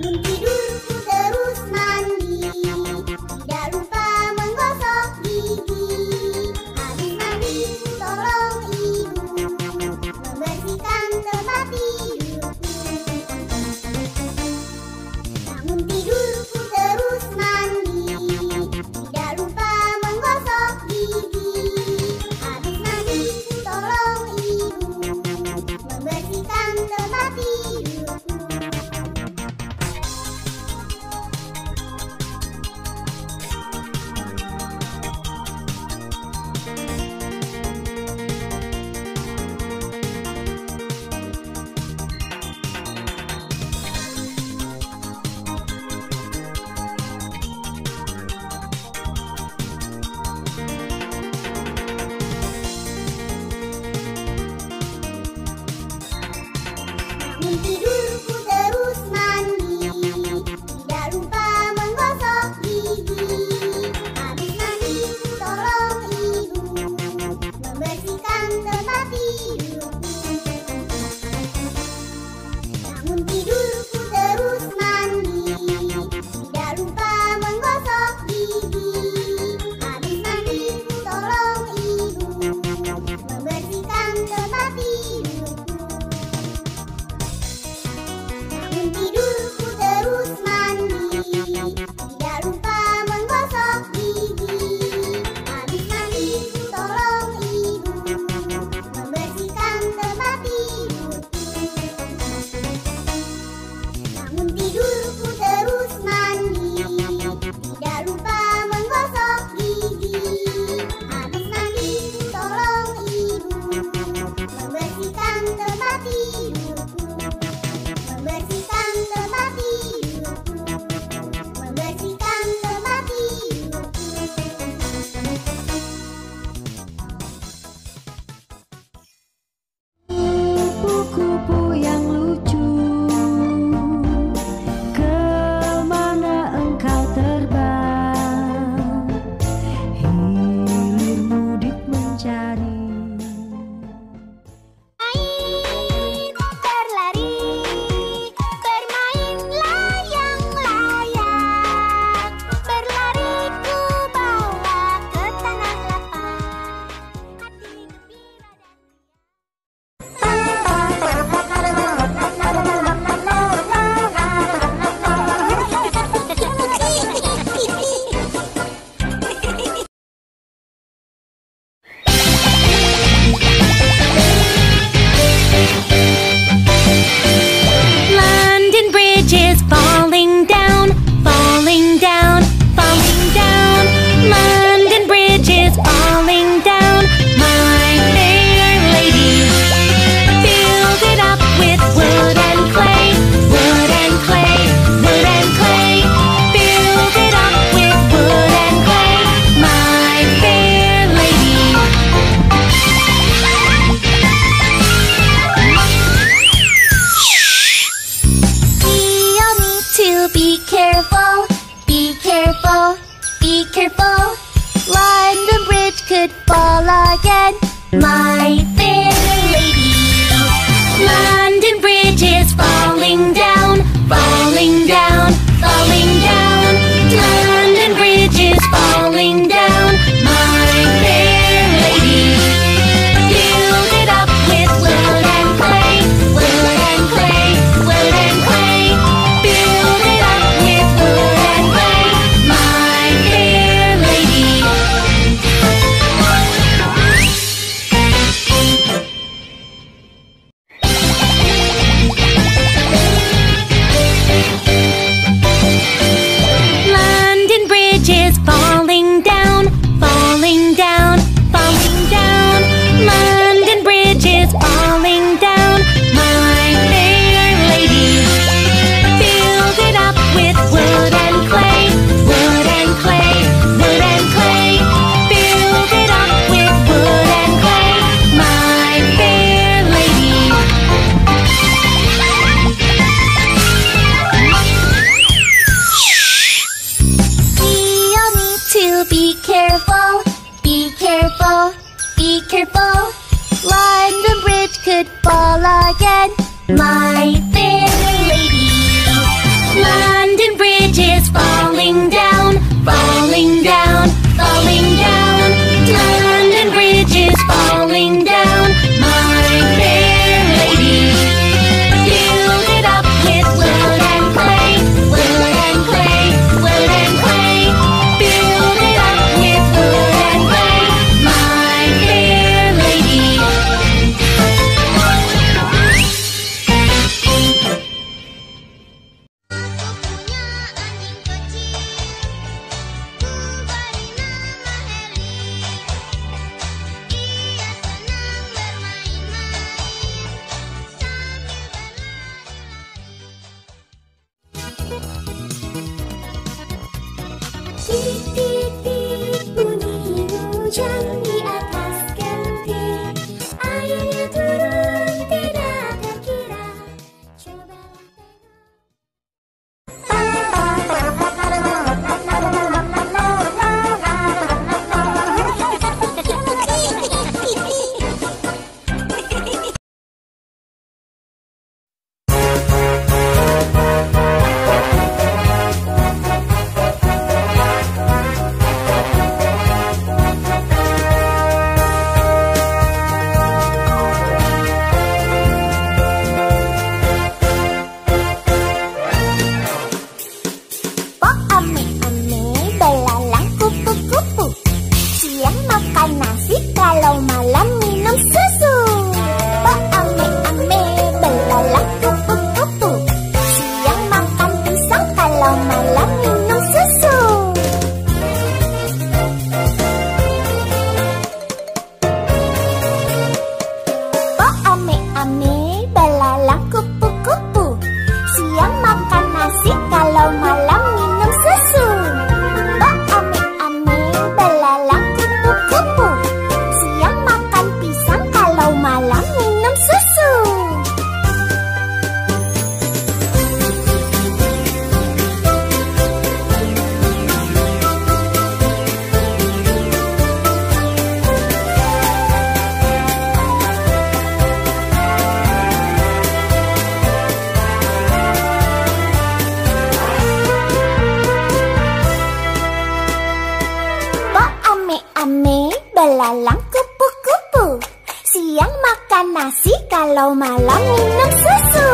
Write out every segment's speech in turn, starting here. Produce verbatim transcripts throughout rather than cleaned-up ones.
my fair lady. London Bridge is falling down, falling down, falling down. London Bridge is falling down, my fair lady. Build it up with wood and clay, wood and clay, wood and clay. Build it up with wood and clay, my fair lady. London Bridge is falling down, falling down, falling down. London Bridge is falling down, my fair lady. Build it up with wood and clay, wood and clay, wood and clay. Build it up with wood and clay, my fair lady. We all need to be careful, be careful, be careful. London Bridge could fall again, my fair lady. ame-ame belalang kupu-kupu. Siang makan nasi, kalau malam minum susu. Bo ame-ame belalang kupu-kupu. Siang makan pisang, kalau malam minum susu. Ame belalang kupu-kupu. Siang makan nasi, kalau malam minum susu.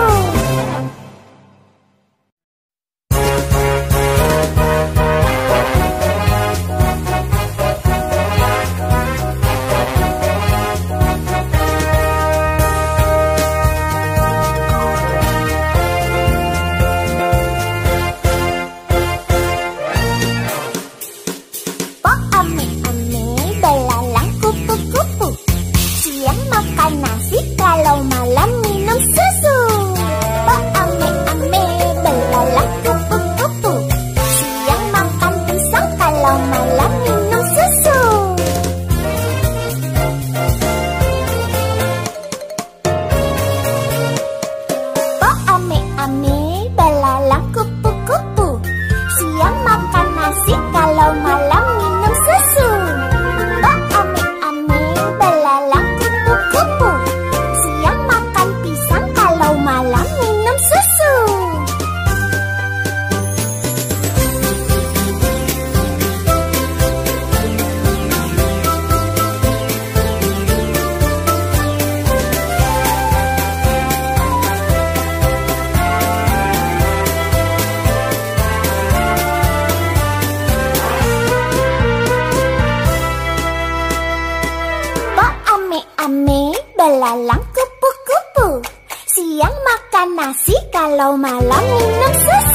Makan nasi, kalau malam minum susu. Bo ame-ame belalang kupu-kupu. Siang makan pisang, kalau malam minum susu. Bo ame-ame belalang kupu-kupu. Siang makan nasi, kalau malam minum susu. Bo ame-ame belalang kupu-kupu. Siang makan pisang, kalau malam minum susu. Bo ame-ame belalang kupu-kupu. Siang makan nasi, kalau malam minum susu.